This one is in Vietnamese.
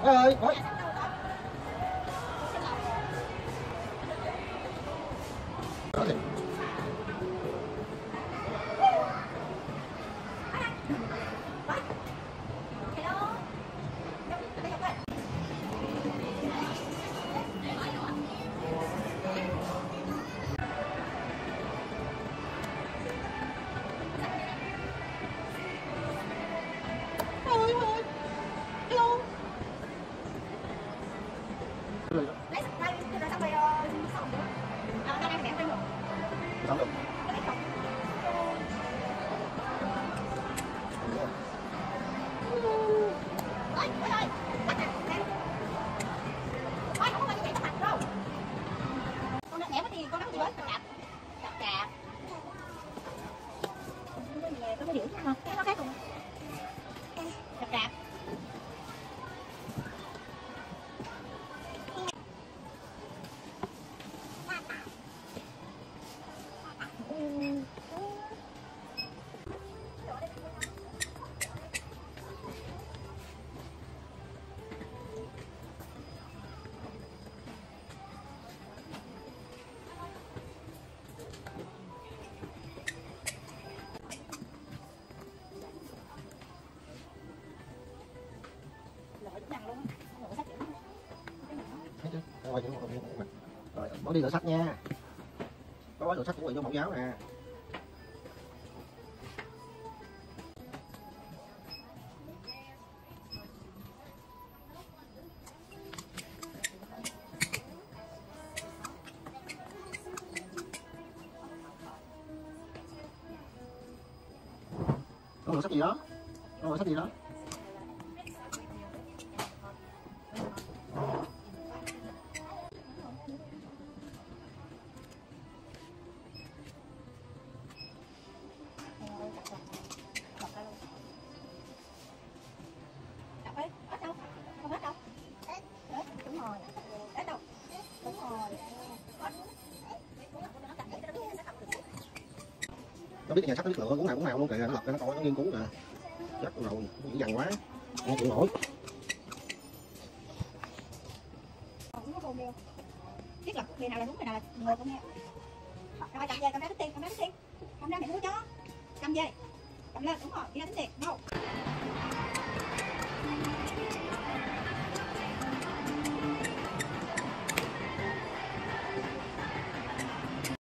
ơi, ôi. Đó thì. Xong rồi. Có cái điểm không? Nó khác không? Rạp rạp. Rồi, bỏ đi rửa sách nha. Có gói rửa sách của người vô mẫu giáo nè. Có rửa sách gì đó? Có rửa sách gì đó? Nó biết nhà sách nó biết lựa cuốn nào luôn kìa, nó lật ra nó coi nó nghiên cứu nè. Chết rồi, dữ dằn quá. Không chịu nổi. Biết là người nào là đúng, người nào là ngược không nghe. Rồi cầm về, cầm ra tính tiền, cầm ra tính tiền. Cầm ra mẹ mua cho. Cầm về. Cầm lên, đúng rồi, đi ra tính tiền. Đâu.